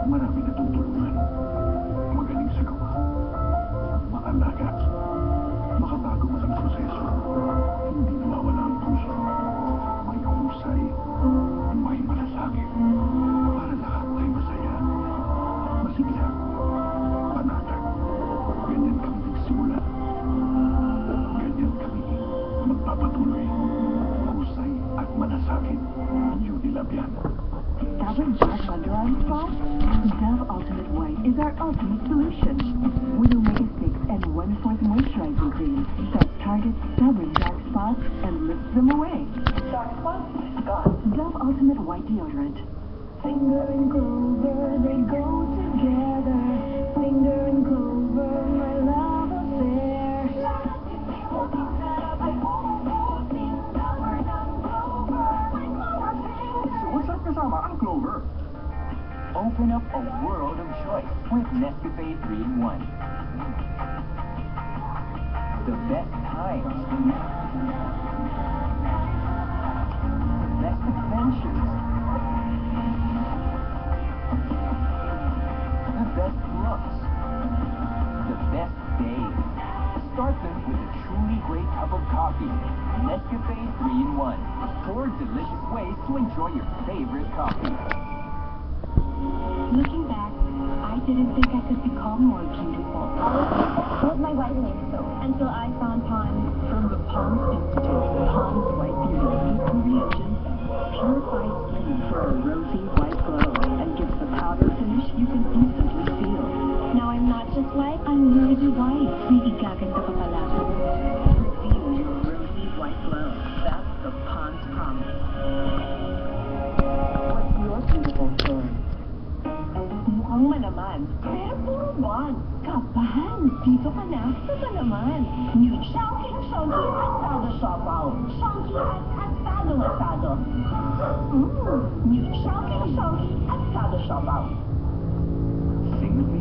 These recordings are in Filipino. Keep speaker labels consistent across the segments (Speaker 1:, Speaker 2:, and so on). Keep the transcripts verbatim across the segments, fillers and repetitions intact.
Speaker 1: Marami natutulungan. Magaling sa gawa. Maalaga. Makatago man ang proseso. Hindi nawawala ang puso. May husay. May malasakit. Para lahat ay masaya. Masigla. Panatag. Ganyan kami nagsimula. Ganyan kami magpapatuloy. Husay at malasakit. Unilab yan.
Speaker 2: Stubborn dark under-eye spots? Dove Ultimate White is our ultimate solution. With omega six and one-fourth moisturizing cream that targets stubborn dark spots and lifts them away. Dark spots gone. Dove Ultimate White Deodorant. Finger and clover, they go together. Finger and clover, my love affair.
Speaker 3: Suot kasama ang Clover. Open up a world of choice with Nescafe three in one. The best times. The best adventures. The best looks. The best days. Start them with a truly great cup of coffee. Nescafe three in one. Four delicious ways to enjoy your favorite coffee.
Speaker 2: Looking back, I didn't think I could become more beautiful.
Speaker 4: I was my whitening soap until I found Pond's.
Speaker 2: From the Pond's Institute, Pond's White Beauty deeply reagents purifies skin for a rosy white glow and gives the powder finish you can instantly feel.
Speaker 4: Now I'm not just white, I'm rosy white. May igaganda pa pala ako.
Speaker 2: Feel your rosy white glow. That's the Pond's promise. What's your beautiful story?
Speaker 4: Mukhang manaman, pero puro bond. Kapahan, dito ka na, sa naman. New Chowking Chunky Asado Siopaw. Chunky at Asado Asado. Mmm, New Chowking Chunky Asado Siopaw.
Speaker 3: Sing with me.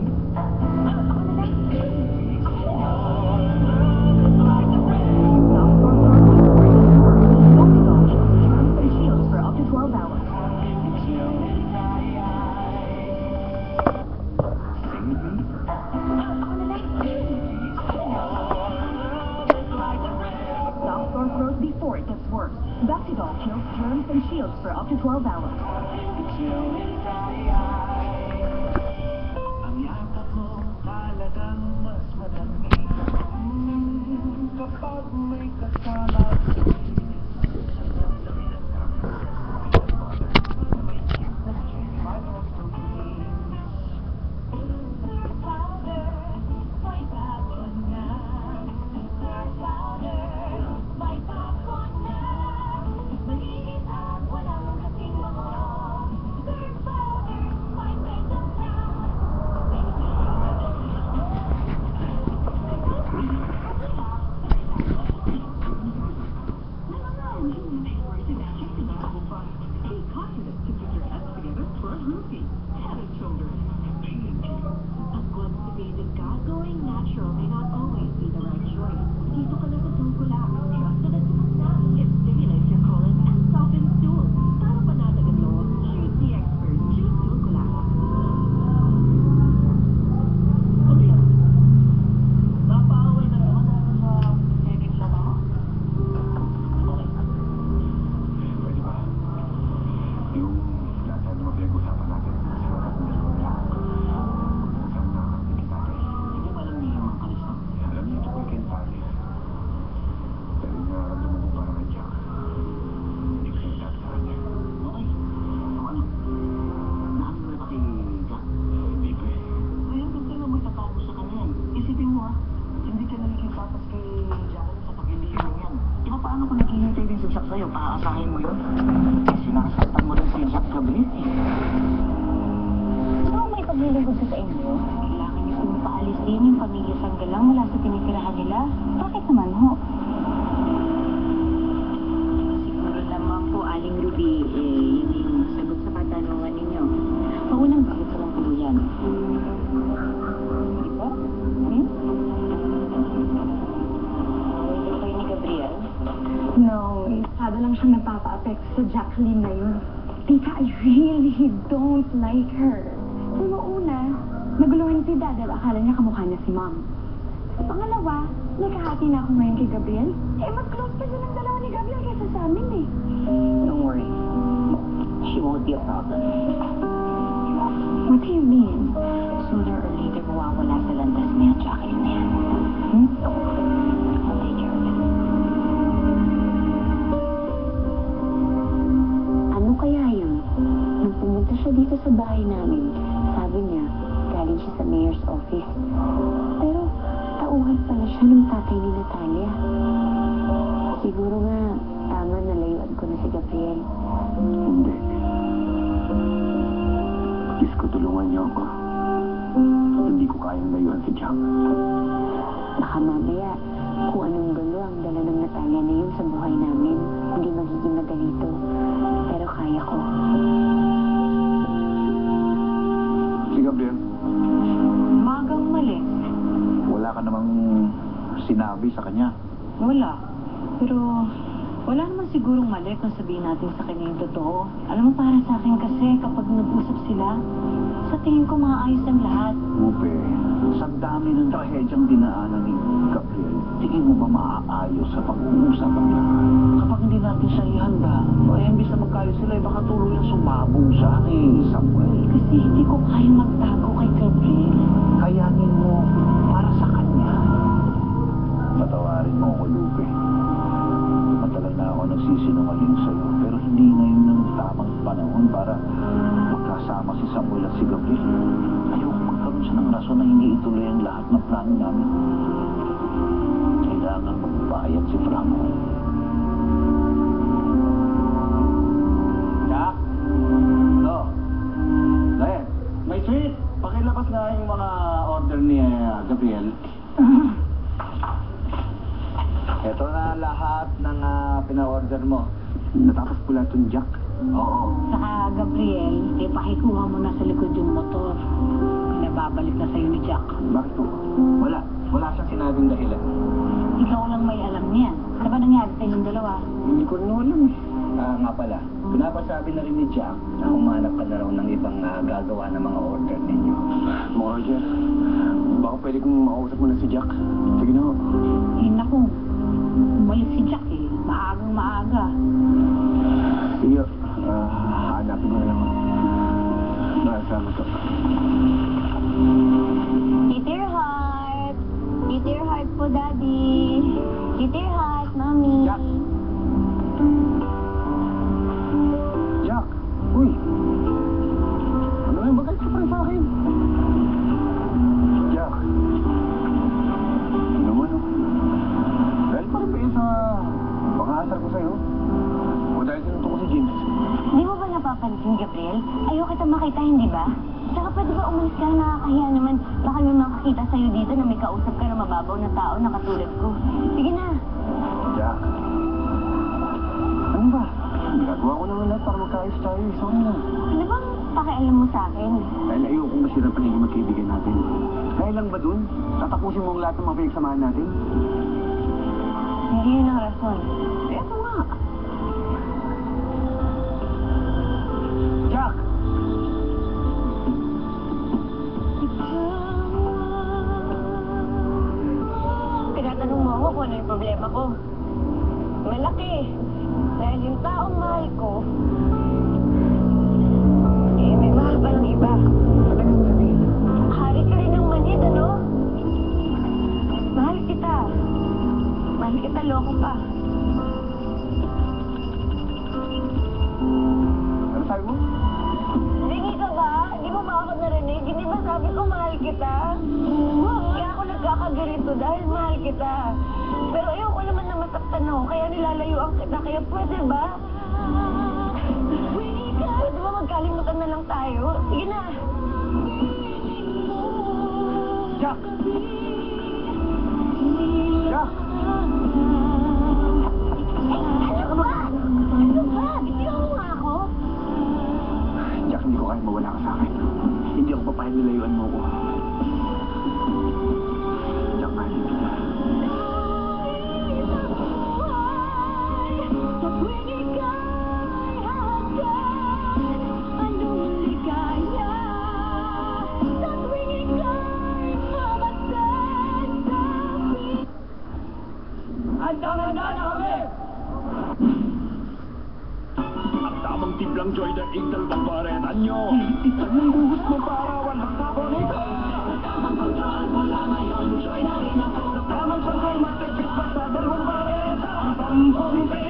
Speaker 2: For up to twelve hours. Before it gets worse. Baxidol kills germs and shields for up to twelve hours.
Speaker 3: Ang yakap mo talagang mas madami. Kapag may kasama.
Speaker 4: Bakit naman ho? Siguro lamang po, Aling Ruby, eh, yun yung sagot sa katanungan ninyo. Paunang bakit sa lang po yan? Di ba? Hmm? Away kayo ni Gabriel?
Speaker 2: No, masyado lang siyang nagpapa-affect sa Jacqueline na yun. Tita, I really don't like her.
Speaker 5: Una, naguluhan si Dad dahil akala niya kamukha niya si Mom. Pangalawa, nakahati na ako ngayon kay Gabriel. Eh, mas close pa silang dalawa ni Gabriel kaysa sa amin eh.
Speaker 4: Don't worry. She won't be a problem.
Speaker 5: What do you mean?
Speaker 4: Sooner or later, mawawala sa landas niya at Jacqueline na yan. Hmm? I'll take care of it.
Speaker 5: Ano kaya yun? Nung pumunta siya dito sa bahay namin, sabi niya, galing siya sa mayor's office. Pero, tauhan pala siya ng tatay ni Natalia. Siguro nga, tama na layuan ko na si Gabriel.
Speaker 1: Hindi. Please ko tulungan niyo ako. Hindi ko kayang layuan si Jack.
Speaker 5: Baka mamaya, kung anong gulo ang dala ng Natalia na yun sa buhay namin, hindi magiging magalito. Pero kaya ko.
Speaker 1: Si Gabriel,
Speaker 4: Magang mali.
Speaker 1: wala ka namang sinabi sa kanya.
Speaker 4: Wala. Pero, wala naman sigurong mali kung sabihin natin sa kanya yung totoo. Alam mo, para sa akin kasi, kapag nag-usap sila, sa tingin ko maayos ang lahat.
Speaker 1: Upe, sa dami ng trahedyang dinaanan ni Gabriel, tingin mo ba maaayos sa pag-uusap ang lahat? Kapag hindi natin siya ihanda, o eh, imbis na magkaayos sila, eh, baka tuluyang sumabog siya kay Samuel.
Speaker 4: Kasi hindi ko kaya magtago kay Gabriel.
Speaker 1: Kayanin mo para sa kanya. Patawarin mo ako, Lupe. Matagal na ako nagsisinungaling sa'yo, pero hindi ngayon ang tamang panahon para magkasama si Samuel at si Gabriel. Ayoko magkaroon siya ng rason na hindi ituloy ang lahat ng plano namin. Kailangan magbayad si Franco. Jack? No. Dahil, may sweet. Pakilabas na yung mga order ni uh, Gabriel. Ito na lahat ng uh, pina-order mo. Natapos pula itong Jack. Oo.
Speaker 4: Saka, Gabriel, eh, pakikuha mo na sa likod yung motor. Pinababalik na sa'yo ni Jack.
Speaker 1: Bakit po? Wala. Wala siyang sinabing dahilan.
Speaker 4: Ikaw lang may alam niyan. Ano ba nangyari sa inyong dalawa?
Speaker 1: Hindi ko rin alam eh. Ah, nga pala. Pinapasabi na rin ni Jack na humanap ka na raw ng ibang uh, gagawa ng mga order ninyo. Mga Roger, baka pwede kong makausap mo na si Jack. Sige na ho.
Speaker 4: Eh, naku. Umalis si Jack eh. Maagang maaga.
Speaker 1: Sige, ah, hanapin mo na lang. Nasama to.
Speaker 5: Eat your heart. Eat your heart po, Daddy. Eat your heart, Mommy.
Speaker 1: Jack! Jack! Uy! Ano yung bagay ka pa sa akin? Jack! Ano mo, no? Dahil pa rin ba yun sa pang-aasar ko sa'yo? O dahil sinuto ko si James?
Speaker 5: Di mo ba napapansin, Gabriel? Ayaw kita makita, hindi ba? Saka pwede ba umalis ka? Nakakahiya naman. Baka may makakita sa'yo dito na may kausap ka na mababaw na tao na katulad ko. Sige na.
Speaker 1: Jack! Ano ba? Ginagawa ko naman lahat para magkaayos tayo. Sorry na.
Speaker 5: Ano bang pakialam mo sa akin?
Speaker 1: Dahil ayokong masira pa naging magkaibigan natin. Dahil lang ba dun? Tatapusin mo ang lahat ng mga pinagsamahan natin?
Speaker 5: Hindi yun ang rason.
Speaker 1: Eto nga! Jack!
Speaker 5: Tinatanong mo ako kung ano yung problema ko. Malaki. Dahil yung taong mahal ko, eh, may mahal pa ng iba.
Speaker 1: Ano yung sabihin?
Speaker 5: Hari ka rin ng manhid, ano? Mahal kita. Mahal kita, loko pa.
Speaker 1: Ano sabi mo?
Speaker 5: Ringi ka ba? Di mo ba ako narinig? Hindi ba sabi ko mahal kita? Kaya ako nagkakaganito dahil mahal kita. Pero ayoko naman na masaktan ako, kaya nilalayuan kita. Kaya pwede ba? Pwede ba magkalimutan na lang tayo? Sige na.
Speaker 1: Jack! Jack!
Speaker 5: Ano ba? Ano ba? Bitiwan mo nga ako.
Speaker 1: Jack, hindi ko kaya mawala ka sa akin. Hindi ako papayag nilayuan mo ko. Jack, mahal kita. Tamang timplang Joy, daig dalawang bareta nyo. Ititan ng buhos mo para walang sabon. Tamang control mula ngayon, Joy na rin ako. Tamang control, matipid pa sa dalawang bareta. Ang pampong